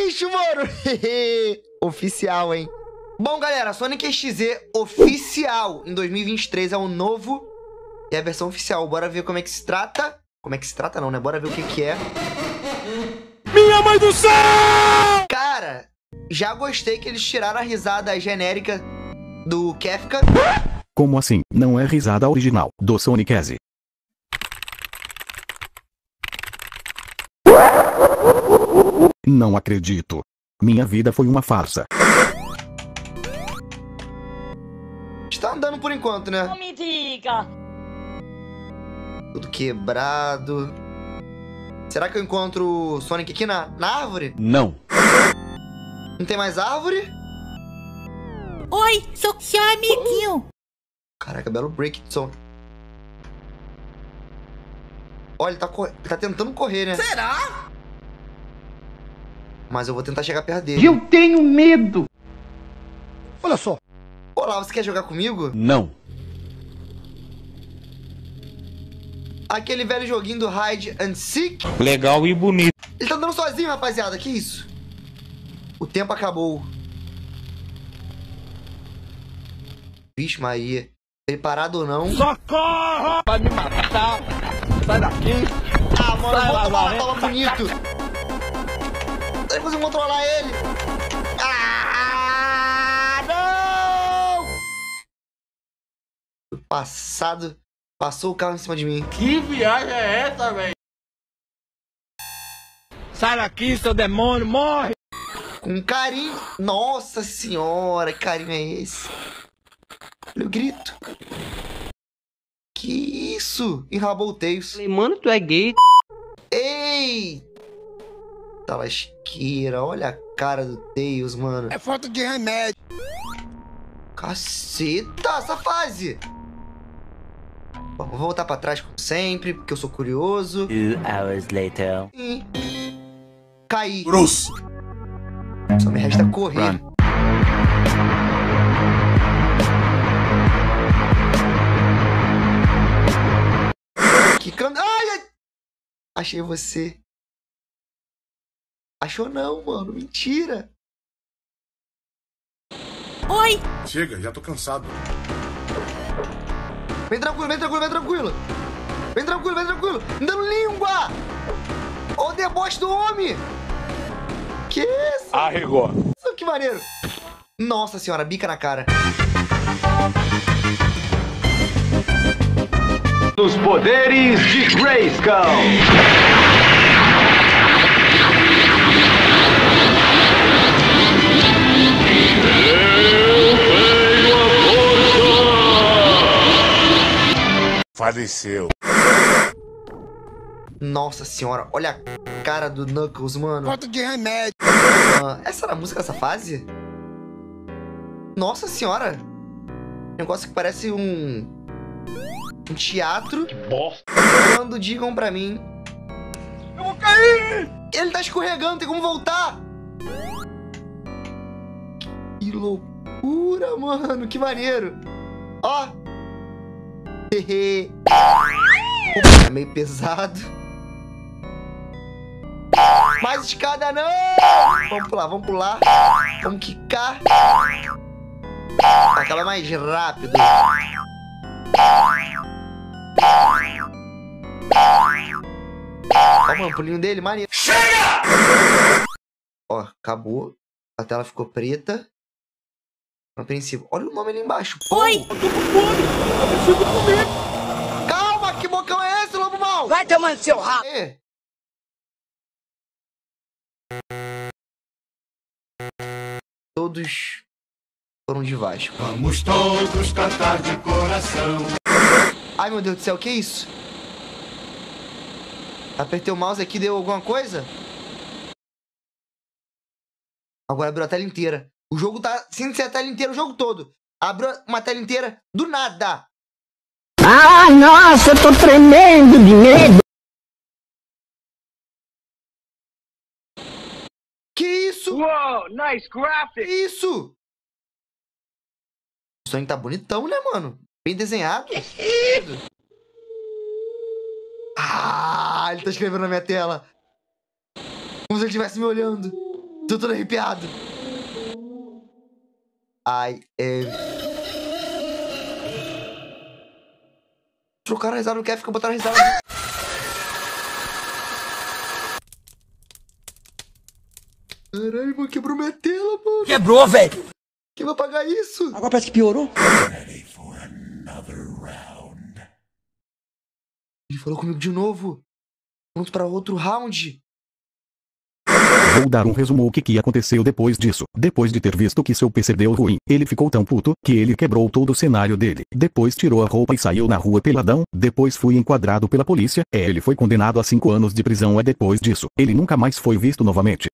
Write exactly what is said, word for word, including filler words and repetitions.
bicho, mano. Oficial, hein? Bom, galera, Sonic X Z oficial em dois mil e vinte e três é o novo e a versão oficial. Bora ver como é que se trata. Como é que se trata não, né? Bora ver o que que é. Minha mãe do céu! Cara, já gostei que eles tiraram a risada genérica do Kefka. Como assim? Não é risada original do Sonic X. Não acredito. Minha vida foi uma farsa. Está andando por enquanto, né? Não me diga. Tudo quebrado. Será que eu encontro o Sonic aqui na, na árvore? Não. Não tem mais árvore? Oi, sou seu amiguinho. Caraca, belo break de som. Olha, ele tá, cor... ele tá tentando correr, né? Será? Mas eu vou tentar chegar perto dele. Eu tenho medo. Olha só. Olá, você quer jogar comigo? Não. Aquele velho joguinho do Hide and Seek. Legal e bonito. Ele tá andando sozinho, rapaziada. Que isso? O tempo acabou. Vixe, Maria. Preparado ou não? Socorro! Vai me matar. Sai daqui. Ah, mano, Sai eu vou lá, tomar vai. uma tava bonito. Eu consigo controlar ele. Ah, não! Passado. Passou o carro em cima de mim. Que viagem é essa, velho? Sai daqui, seu demônio, morre! Com carinho. Nossa senhora, que carinho é esse? Olha o grito. Que isso? Enrabou o Tails. Mano, tu é gay. Ei! Tá lasqueira. Olha a cara do Tails, mano. É falta de remédio. Caceta, essa fase. Bom, vou voltar pra trás como sempre, porque eu sou curioso. Two hours later. E... caí. Grosso. Só me resta correr. Run. Quicando. Ai, ai! Achei você. Achou não, mano. Mentira. Oi, Chega, já tô cansado. Vem tranquilo, vem tranquilo, vem tranquilo. Vem tranquilo, vem tranquilo. Me dando língua. Olha o deboche do homem. Que isso? Arregou. Isso, que maneiro. Nossa senhora, bica na cara. Os poderes de Grayskull. Faleceu. Nossa senhora, olha a cara do Knuckles, mano. Falta de remédio. Ah, essa era a música dessa fase? Nossa senhora. Negócio que parece um... um teatro. Que bosta. Quando digam pra mim... Eu vou cair. ele tá escorregando, tem como voltar. Que loucura, mano. Que maneiro. Ó. Hehe. É meio pesado. Mais escada não! Vamos pular, vamos pular. Vamos quicar. Aquela mais rápido. Ó, mano, o pulinho dele, maneiro. Chega! Ó, acabou. A tela ficou preta. Apreensivo. Olha o nome ali embaixo. Oi! Eu tô com fome. Eu preciso comer. Calma, que bocão é esse, lobo mau? Vai tomando seu rabo. É. Todos foram de Vasco. Vamos todos cantar de coração. Ai, meu Deus do céu, que isso? Apertei o mouse aqui, deu alguma coisa? Agora abriu a tela inteira. O jogo tá sem ser a tela inteira o jogo todo. Abriu uma tela inteira do nada. ai, nossa, eu tô tremendo de medo. Que isso? Uou, nice Que graphic. isso? O Sonic tá bonitão, né, mano? Bem desenhado. Ah, ele tá escrevendo na minha tela. Como se ele estivesse me olhando. Tô todo arrepiado. Ai, é... Trocaram a risada, não quer ficar botando a risada. Caralho, mano, quebrou minha tela, mano. Quebrou, velho. Quem vai pagar isso? Agora parece que piorou. Ele falou comigo de novo. Vamos para outro round. Vou dar um resumo o que que aconteceu depois disso. Depois de ter visto que seu P C deu ruim, ele ficou tão puto, que ele quebrou todo o cenário dele. Depois tirou a roupa e saiu na rua peladão. Depois foi enquadrado pela polícia. É, ele foi condenado a cinco anos de prisão. É depois disso, ele nunca mais foi visto novamente.